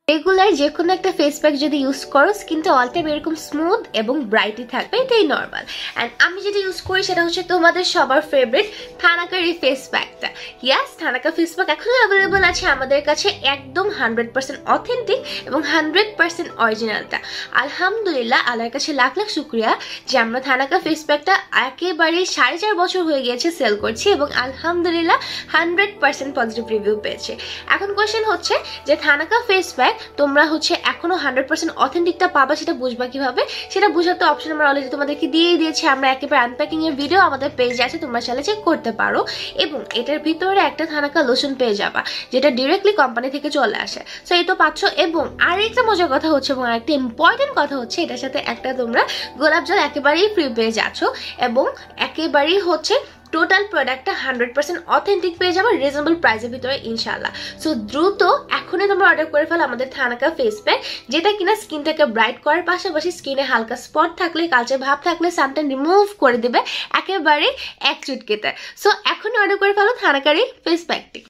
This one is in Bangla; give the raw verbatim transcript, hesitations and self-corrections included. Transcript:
রেগুলার যে কোনো একটা ফেস প্যাক যদি ইউজ করো স্কিনটা অল টাইম এরকম স্মুথ এবং ব্রাইটই থাকবে, এটাই নর্মাল। অ্যান্ড আমি যেটা ইউজ করি সেটা হচ্ছে তোমাদের সবার ফেভারিট থানাকার এই ফেস প্যাকটা। ইয়াস, থানাকা ফেস প্যাক এখনো অ্যাভেলেবল আছে আমাদের কাছে, একদম হান্ড্রেড পার্সেন্ট অথেন্টিক এবং হান্ড্রেড পার্সেন্ট অরিজিনালটা। আলহামদুলিল্লাহ, আল্লাহর কাছে লাখ লাখ শুক্রিয়া যে আমরা থানাকা ফেস প্যাকটা একেবারে সাড়ে চার বছর হয়ে গিয়েছে সেল করছি এবং আলহামদুলিল্লাহ হান্ড্রেড পার্সেন্ট পজিটিভ রিভিউ পেয়েছে। এখন কোয়েশ্চেন হচ্ছে যে থানাকা ফেস প্যাক তোমরা হচ্ছে এখনো হান্ড্রেড পার্সেন্ট অথেন্টিকটা পাবা, সেটা বুঝবা কিভাবে? সেটা বুঝার তো অপশন আমরা অলরেডি তোমাদেরকে দিয়েই দিয়েছি। আমরা একেবারে আনপ্যাকিং এর ভিডিও আমাদের পেজে আছে, তোমরা চাইলে চেক করতে পারো। এবং এটার ভিতরে একটা থানাকা লোশন পেয়ে যাবা যেটা ডিরেক্টলি কোম্পানি থেকে চলে আসে। সো এই তো পাচ্ছ। এবং আরেকটা মজার কথা হচ্ছে এবং আরেকটা ইম্পর্টেন্ট কথা হচ্ছে এটার সাথে একটা তোমরা গোলাপ জল একেবারেই ফ্রি পেয়ে যাচ্ছ এবং একেবারেই হচ্ছে টোটাল প্রোডাক্টটা হান্ড্রেড পার্সেন্ট অথেন্টিক পেয়ে যাবে রিজনেবল প্রাইসের ভিতরে ইনশাল্লাহ। সো দ্রুত এখনই তোমরা অর্ডার করে ফেলো আমাদের থানাকা ফেস প্যাক, যেটা কিনা স্কিনটাকে ব্রাইট করার পাশাপাশি স্কিনে হালকা স্পট থাকলে, কালচে ভাব থাকলে সানটান রিমুভ করে দেবে একেবারে এক চুটকিতে। সো এখনই অর্ডার করে ফেলো থানাকার এই ফেস প্যাকটি।